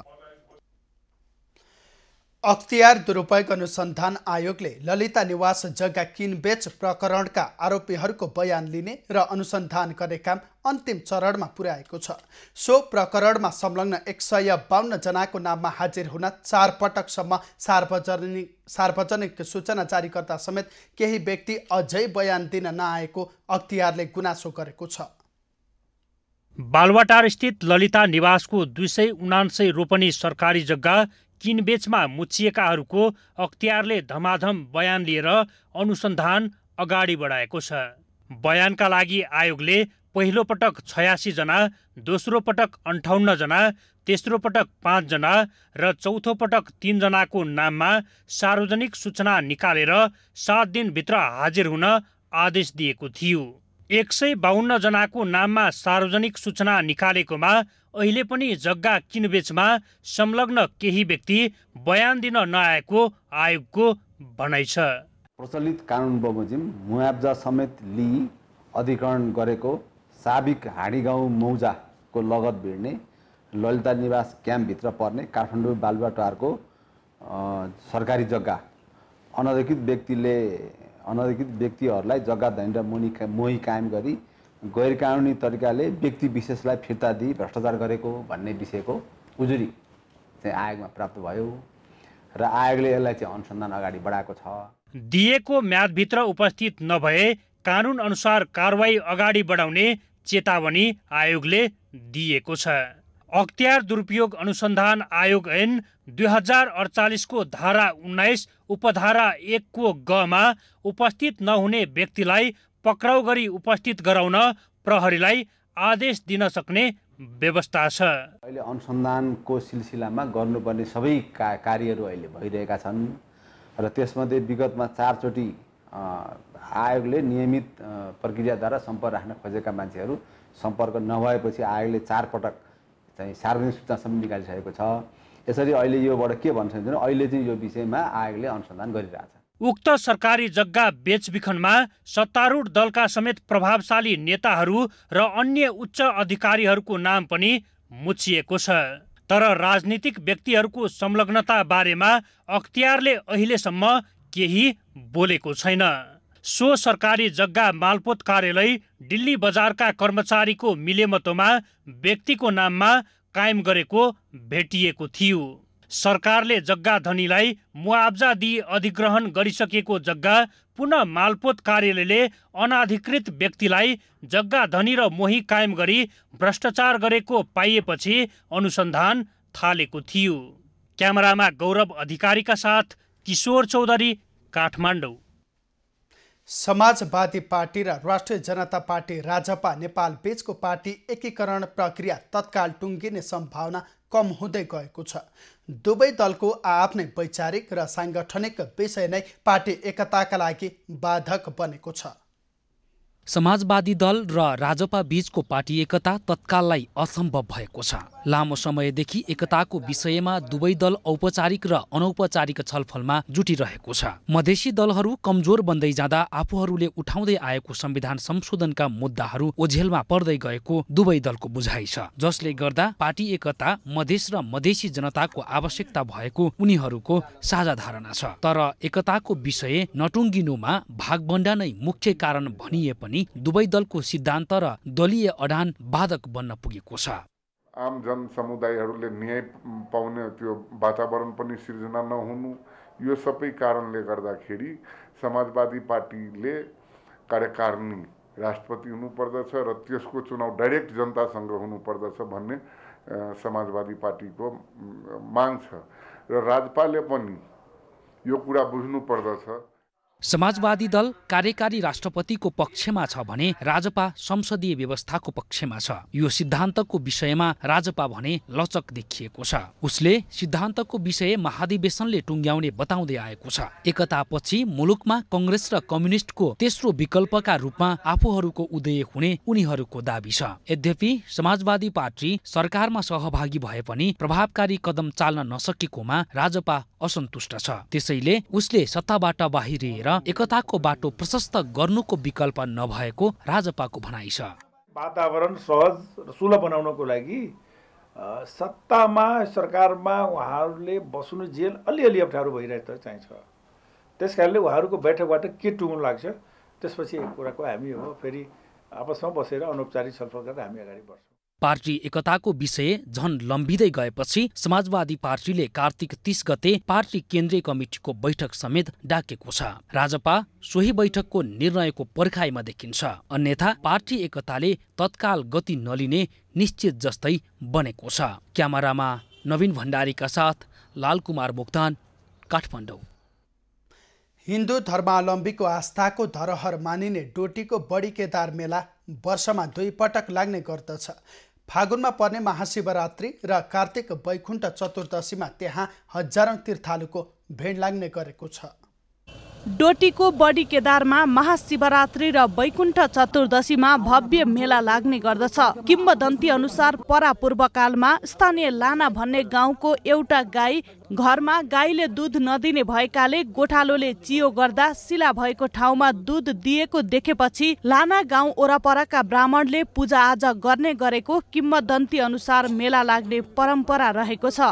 अख्तियार दुरुपयोग अनुसन्धान आयोगले ललिता निवास जग्गा किनबेच प्रकरणका आरोपीहरूको बयान लिने र अनुसन्धान गर्ने काम अन्तिम चरणमा पुर्याएको छ। सो प्रकरणमा संलग्न एक सय बाहन्न जनाको नाममा हाजिर हुन चार पटकसम्म सार्वजनिक सार्वजनिक सूचना जारी गर्दा समेत केही व्यक्ति अझै बयान दिन नआएको अख्तियारले गुनासो गरेको छ। बालुवाटार स्थित ललिता निवासको दुई सय उनान्सय रोपनी सरकारी जग्गा किनबेचमा मुछिएकाहरूको अख्तियारले धमाधम बयान लिएर अनुसन्धान अगाडि बढाएको छ। बयानका लागि आयोगले पहिलो पटक छयासी जना, दोस्रो पटक अन्ठाउन्न जना, तेस्रो पटक पाँच जना र चौथो पटक तीन जनाको नाममा सार्वजनिक सूचना निकालेर सात दिनभित्र हाजिर हुन आदेश दिएको थियो। एक सय बाहन्न जनाको नाममा सार्वजनिक सूचना निकालेकोमा अहिले पनि जग्गा किनबेचमा संलग्न केही व्यक्ति बयान दिन नआएको आयोगको भनाइ छ। प्रचलित कानुन बमोजिम मुआब्जा समेत लिई अधिग्रहण गरेको साबिक हाँडी गाउँ मौजाको लगत भिड्ने ललिता निवास क्याम्पभित्र पर्ने काठमाडौँ बालुवाटारको सरकारी जग्गा अनधिकृत व्यक्तिले अनधिकृत व्यक्तिहरूलाई जग्गा धनी र मोही कायम गरी गैर कानुनी तरिकाले व्यक्ति विशेषलाई फिर्ता दिई भ्रष्टाचार गरेको भन्ने विषयको उजुरी चाहिँ आयोगमा प्राप्त भयो र आयोगले यसलाई चाहिँ अनुसन्धान अगाडि बढाएको छ। दिएको म्यादभित्र उपस्थित नभए कानुन अनुसार कारवाही अगाडि बढाउने चेतावनी आयोगले दिएको छ। अख्तियार दुरुपयोग अनुसन्धान आयोग ऐन दुई हजार अडचालिसको धारा उन्नाइस उपधारा एकको गमा उपस्थित नहुने व्यक्तिलाई पक्राउ गरी उपस्थित गराउन प्रहरीलाई आदेश दिन सक्ने व्यवस्था छ। अहिले अनुसन्धानको सिलसिलामा गर्नुपर्ने सबै का कार्यहरू अहिले भइरहेका छन् र त्यसमध्ये विगतमा चारचोटि आयोगले नियमित प्रक्रियाद्वारा सम्पर्क राख्न खोजेका मान्छेहरू सम्पर्क नभएपछि आयोगले चार पटक चाहिँ सार्वजनिक सूचनासम्म निकालिसकेको छ। यसरी अहिले योबाट के भन्छ भने अहिले चाहिँ यो विषयमा आयोगले अनुसन्धान गरिरहेछ। उक्त सरकारी जग्गा बेचबिखनमा सत्तारूढ दलका समेत प्रभावशाली नेताहरू र अन्य उच्च अधिकारीहरूको नाम पनि मुछिएको छ। तर राजनीतिक व्यक्तिहरूको संलग्नता बारेमा अख्तियारले अहिलेसम्म केही बोलेको छैन। सो सरकारी जग्गा मालपोत कार्यालय दिल्ली बजारका कर्मचारीको मिलेमतोमा व्यक्तिको नाममा कायम गरेको भेटिएको थियो। सरकारले जग्गा धनीलाई मुआब्जा दिई अधिग्रहण गरिसकेको जग्गा पुनः मालपोत कार्यालयले अनाधिकृत व्यक्तिलाई जग्गा धनी र मोही कायम गरी भ्रष्टाचार गरेको पाइएपछि अनुसन्धान थालेको थियो। क्यामेरामा गौरव अधिकारीका साथ किशोर चौधरी, काठमाडौँ। समाजवादी पार्टी र राष्ट्रिय जनता पार्टी राजपा नेपाल बीचको पार्टी एकीकरण प्रक्रिया तत्काल टुङ्गिने सम्भावना कम हुँदै गएको छ। दुवै दलको आफ्नै वैचारिक र साङ्गठनिक विषय नै पार्टी एकताका लागि बाधक बनेको छ। समाजवादी दल र राजपा बीचको पार्टी एकता तत्काललाई असम्भव भएको छ। लामो समयदेखि एकताको विषयमा दुवै दल औपचारिक र अनौपचारिक छलफलमा जुटिरहेको छ। मधेसी दलहरू कमजोर बन्दै जाँदा आफूहरूले उठाउँदै आएको संविधान संशोधनका मुद्दाहरू ओझेलमा पर्दै गएको दुवै दलको बुझाइ छ, जसले गर्दा पार्टी एकता मधेस र मधेसी जनताको आवश्यकता भएको उनीहरूको साझा धारणा छ। तर एकताको विषय नटुङ्गिनुमा भागबण्डा नै मुख्य कारण भनिए पनि दुवै दलको सिद्धान्त र दलीय अडान बाधक बन्न पुगेको छ। आम जन समुदायहरूले न्याय पाउने त्यो वातावरण पनि सिर्जना नहुनु, यो सबै कारणले गर्दाखेरि समाजवादी पार्टीले कार्यकारिणी राष्ट्रपति हुनुपर्दछ र त्यसको चुनाव डाइरेक्ट जनतासँग हुनुपर्दछ भन्ने समाजवादी पार्टीको माग छ र राजपाले पनि यो कुरा बुझ्नुपर्दछ। समाजवादी दल कार्यकारी राष्ट्रपतिको पक्षमा छ भने राजपा संसदीय व्यवस्थाको पक्षमा छ। यो सिद्धान्तको विषयमा राजपा भने लचक देखिएको छ। उसले सिद्धान्तको विषय महाधिवेशनले टुङ्ग्याउने बताउँदै आएको छ। एकतापछि मुलुकमा कांग्रेस र कम्युनिस्टको तेस्रो विकल्पका रूपमा आफूहरूको उदय हुने उनीहरूको दाबी छ। यद्यपि समाजवादी पार्टी सरकारमा सहभागी भए पनि प्रभावकारी कदम चाल्न नसकेकोमा राजपा असन्तुष्ट छ। त्यसैले उसले सत्ताबाट बाहिरिएर एकताको बाटो प्रशस्त गर्नुको विकल्प नभएको राजपाको भनाइ छ। वातावरण सहज र सुलभ बनाउनको लागि सत्तामा सरकारमा उहाँहरूले बस्नु जेल अलिअलि अप्ठ्यारो भइरहेको चाहिन्छ। त्यसकारणले उहाँहरूको बैठकबाट के टुङ्गो लाग्छ, त्यसपछि एक कुराको हामी हो फेरि आपसमा बसेर अनौपचारिक छलफल गरेर हामी अगाडि बढ्छौँ। पार्टी एकताको विषय झन लम्बिँदै गएपछि समाजवादी पार्टीले कार्तिक तीस गते पार्टी केन्द्रीय कमिटीको बैठक समेत डाकेको छ। राजपा सोही बैठकको निर्णयको पर्खाइमा देखिन्छ। अन्यथा पार्टी एकताले तत्काल गति नलिने निश्चित जस्तै बनेको छ। क्यामेरामा नवीन भण्डारीका साथ लालकुमार मोक्तान, काठमाडौँ। हिन्दू धर्मावलम्बीको आस्थाको धरोहर मानिने डोटीको बडी केदार मेला वर्षमा दुई पटक लाग्ने गर्दछ। फागुनमा पर्ने महाशिवरात्रि र कार्तिक वैकुण्ठ चतुर्दशीमा त्यहाँ हजारौं तीर्थालुको भेड लाग्ने गरेको छ। डोटीको बडी केदारमा महाशिवरात्रि र वैकुण्ठ चतुर्दशीमा भव्य मेला लाग्ने गर्दछ। किम्वदन्ती अनुसार परापूर्वकालमा स्थानीय लाना भन्ने गाउँको एउटा गाई घरमा गाईले दुध नदिने भएकाले गोठालोले चियो गर्दा शिला भएको ठाउँमा दुध दिएको देखेपछि लाना गाउँ ओरापराका ब्राह्मणले पूजाआजा गर्ने गरेको किम्वदन्ती अनुसार मेला लाग्ने परम्परा रहेको छ।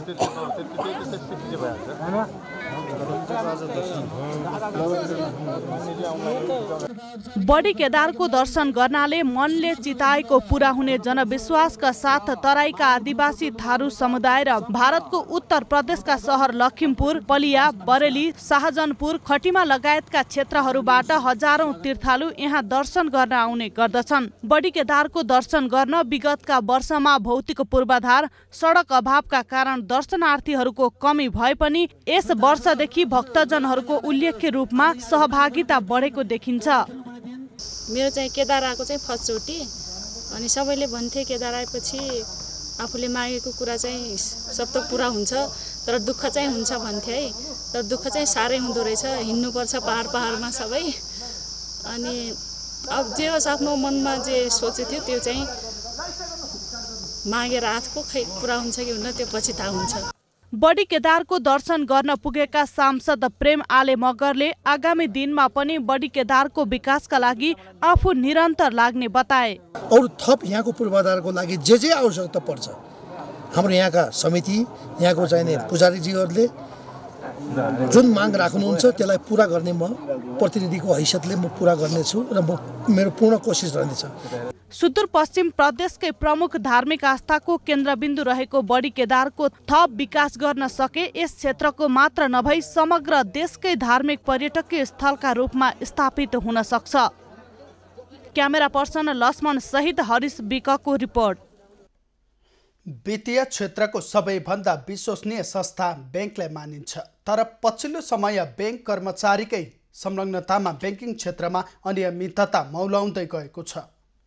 बडी केदारको दर्शन गर्नाले मनले चिताएको पूरा हुने जनविश्वासका साथ तराईका आदिवासी थारू समुदाय र भारतको उत्तर प्रदेशका सहर लखिमपुर, बलिया, बरेली, शाहजनपुर, खटिमा लगायतका क्षेत्रहरूबाट हजारौं तीर्थालु यहाँ दर्शन गर्न आउने गर्दछन्। बडी केदारको दर्शन गर्न विगतका वर्षमा भौतिक पूर्वाधार, सडक अभावका कारण दर्शनार्थीहरूको कमी भए पनि यस वर्षदेखि भक्तजनहरूको उल्लेख्य रूपमा सहभागिता बढेको देखिन्छ। मेरो चाहिँ केदार आएको चाहिँ फर्स्टचोटि, अनि सबैले भन्थे केदार आएपछि आफूले मागेको कुरा चाहिँ सब त पुरा हुन्छ तर दुःख चाहिँ हुन्छ भन्थे है। तर दुःख चाहिँ साह्रै हुँदो रहेछ, हिँड्नुपर्छ पहाड पहाडमा सबै। अनि अब जे होस् आफ्नो मनमा जे सोचेको थियो त्यो चाहिँ मागेर आएको खै पुरा हुन्छ कि हुन्न त्यो पछि थाहा हुन्छ। बडी केदारको दर्शन गर्न पुगेका सांसद प्रेम आले मगरले आगामी दिनमा पनि बडी केदारको विकासका लागि आफू निरन्तर लाग्ने बताए। अरू थप यहाँको पूर्वाधारको लागि जे जे आवश्यकता पर्छ हाम्रो यहाँका समिति, यहाँको चाहिने पुजारीजीहरूले जुन माग राख्नुहुन्छ त्यसलाई पुरा गर्ने म प्रतिनिधिको हैसियतले म पुरा गर्नेछु र म मेरो पूर्ण कोसिस रहनेछ। सुदूरपश्चिम प्रदेशकै प्रमुख धार्मिक आस्थाको केन्द्रबिन्दु रहेको बडी केदारको थप विकास गर्न सके यस क्षेत्रको मात्र नभई समग्र देशकै धार्मिक पर्यटकीय स्थलका रूपमा स्थापित हुन सक्छ। क्यामेरा पर्सन लक्ष्मण सहित हरिश विकको रिपोर्ट। वित्तीय क्षेत्रको सबैभन्दा विश्वसनीय संस्था ब्याङ्कलाई मानिन्छ, तर पछिल्लो समय ब्याङ्क कर्मचारीकै संलग्नतामा ब्याङ्किङ क्षेत्रमा अनियमितता मौलाउँदै गएको छ।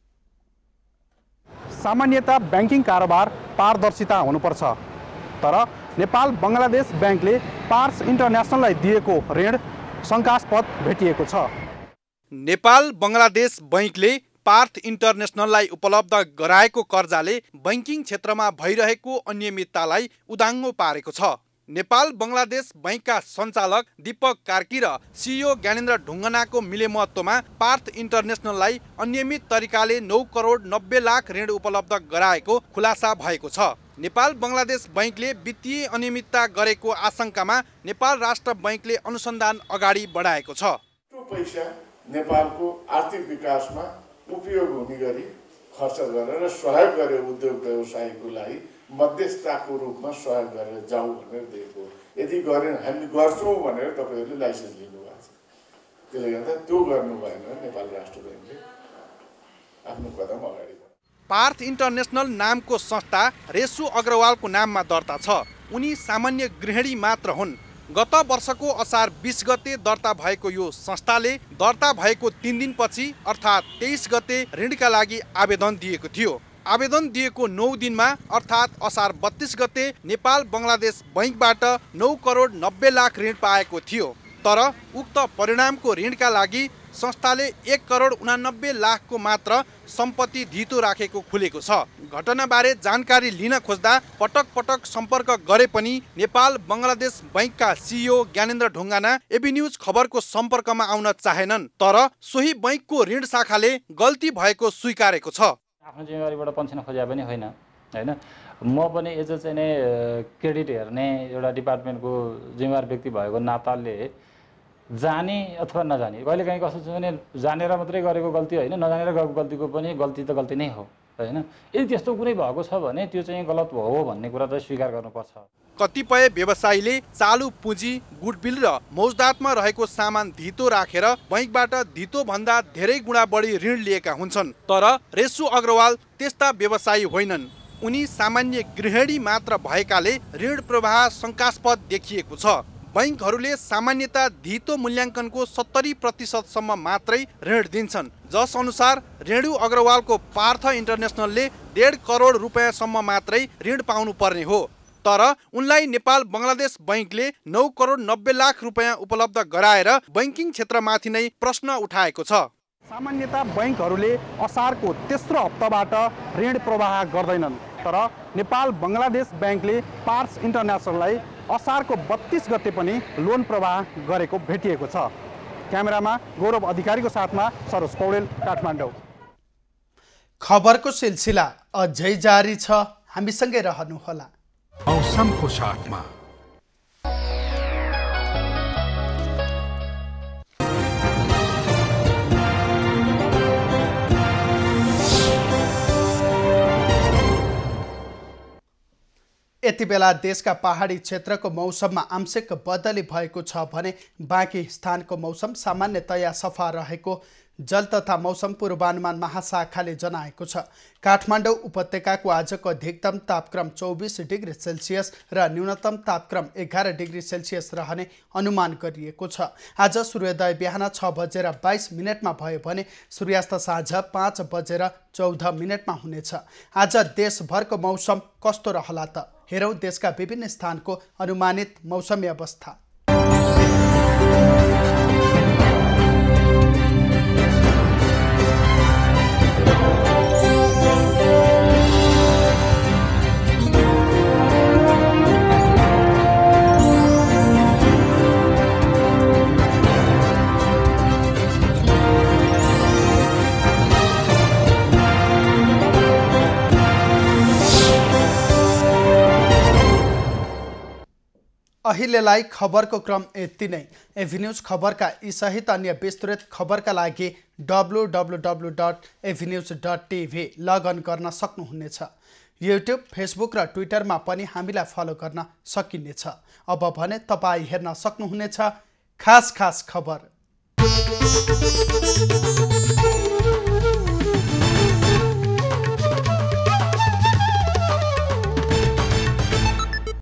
सामान्यतः ब्याङ्किङ कारोबार पारदर्शिता हुनुपर्छ, तर नेपाल बङ्गलादेश ब्याङ्कले पार्स इन्टरनेसनललाई दिएको ऋण शङ्कास्पद भेटिएको छ। नेपाल बंगलादेश बैंकले पार्थ इन्टरनेसनललाई उपलब्ध गराएको कर्जाले बैंकिङ क्षेत्रमा भइरहेको अनियमिततालाई उदाङ्गो पारेको छ। नेपाल बंगलादेश बैंकका सञ्चालक दीपक कार्की र सिइओ ज्ञानेन्द्र ढुङ्गानाको मिलेमहत्त्वमा पार्थ इन्टरनेसनललाई अनियमित तरिकाले नौ करोड नब्बे लाख ऋण उपलब्ध गराएको खुलासा भएको छ। नेपाल बंगलादेश बैंकले वित्तीय अनियमितता गरेको आशंकामा नेपाल राष्ट्र बैंकले अनुसन्धान अगाडि बढाएको छ। त्यो पैसा नेपालको आर्थिक विकासमा उपयोग हुने गरी खर्च गरेर सहयोग गरे उद्योग व्यवसायको लागि मध्यस्थताको रूपमा सहयोग गरेर जाऊ भनेर दिएको। यदि गरेन हामी गर्छौँ भनेर तपाईँहरूले लाइसेन्स लिनुभएको छ। त्यसले गर्दा त्यो गर्नु भएन। नेपाल राष्ट्र ब्याङ्कले आफ्नो कदम अगाडि पार्थ इन्टरनेसनल नामको संस्था रेसु अग्रवालको नाममा दर्ता छ। उनी सामान्य गृहिणी मात्र हुन्। गत वर्षको असार बीस गते दर्ता भएको यो संस्थाले दर्ता भएको तीन दिनपछि अर्थात् तेइस गते ऋणका लागि आवेदन दिएको थियो। आवेदन दिएको नौ दिनमा अर्थात् असार बत्तीस गते नेपाल बंगलादेश बैंकबाट नौ करोड नब्बे लाख ऋण पाएको थियो। तर उक्त परिणामको ऋणका लागि संस्थाले एक करोड उनानब्बे लाखको मात्र सम्पत्ति धितो राखेको खुलेको छ। घटनाबारे जानकारी लिन खोज्दा पटक पटक सम्पर्क गरे पनि नेपाल बंगलादेश बैंकका CEO Gyanendra Dhungana AB news खबरको सम्पर्कमा आउन चाहेनन्। तर सोही बैंकको ऋण शाखाले गल्ती भएको स्वीकारेको छ। आफ्नो जिम्मेवारीबाट पेन्सन खोजे पनि होइन हैन। म पनि एज चाहिँ नै क्रेडिट हेर्ने एउटा डिपार्टमेन्टको जिम्मेवार व्यक्ति भएको नाताले जाने अथवा नजाने कहिले काहीँ कस्तो छ भने जानेर मात्रै गरेको गल्ती होइन, नजानेर गरेको गल्तीको पनि गल्ती त गल्ती नै हो हैन। यदि त्यस्तो कुनै भएको छ भने त्यो चाहिँ गलत हो भन्ने कुरा चाहिँ स्वीकार गर्नुपर्छ। कतिपय व्यवसायीले चालु पुँजी, गुडविल र मौजदातमा रहेको सामान धितो राखेर बैंकबाट धितो भन्दा धेरै गुणा बढी ऋण लिएका हुन्छन्। तर रेसु अग्रवाल त्यस्ता व्यवसायी होइनन्। उनी सामान्य गृहिणी मात्र भएकाले ऋण प्रवाह शङ्कास्पद देखिएको छ। बैंकहरूले सामान्यतः धितो मूल्याङ्कनको सत्तरी प्रतिशतसम्म मात्रै ऋण दिन्छन्, जस अनुसार रेणु अग्रवालको पार्थ इन्टरनेसनलले डेढ करोड रुपियाँसम्म मात्रै ऋण पाउनु पर्ने हो। तर उनलाई नेपाल बंगलादेश बैंकले नौ करोड नब्बे लाख रुपियाँ उपलब्ध गराएर बैंकिङ क्षेत्रमाथि नै प्रश्न उठाएको छ। सामान्यतः बैंकहरूले असारको तेस्रो हप्ताबाट ऋण प्रवाह गर्दैनन्। तर नेपाल बंगलादेश बैंकले पार्थ इन्टरनेसनललाई असारको बत्तीस गते पनि लोन प्रवाह गरेको भेटिएको छ। क्यामेरामा गौरव अधिकारीको साथमा सरोज पौडेल, काठमाडौँ। खबरको सिलसिला अझै जारी छ, हामीसँगै रहनुहोला। मौसमको साथमा यति बेला देशका पहाडी क्षेत्रको मौसममा आंशिक बदली भएको छ भने बाँकी स्थानको मौसम सामान्यतया सफा रहेको जल तथा मौसम पूर्वानुमान महाशाखाले जनाएको छ। काठमाडौँ उपत्यकाको आजको अधिकतम तापक्रम चौबिस डिग्री सेल्सियस र न्यूनतम तापक्रम एघार डिग्री सेल्सियस रहने अनुमान गरिएको छ। आज सूर्योदय बिहान छ बजेर बाइस मिनटमा भयो भने सूर्यास्त साँझ पाँच बजेर चौध मिनटमा हुनेछ। आज देशभरको मौसम कस्तो रहला त हेरौँ देशका विभिन्न स्थानको अनुमानित मौसमी अवस्था। अहिलेलाई खबरको क्रम यति नै। एभी न्यूज खबरका यी सहित अन्य विस्तृत खबरका लागि W W W dot AV news dot TV log in गर्न सक्नुहुनेछ। युट्युब, फेसबुक र ट्विटरमा पनि हामीलाई फलो गर्न सकिनेछ। अब भने तपाईँ हेर्न सक्नुहुनेछ खास खास खबर।